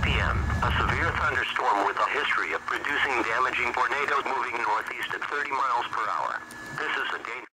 p.m., a severe thunderstorm with a history of producing damaging tornadoes moving northeast at 30 miles per hour. This is a dangerous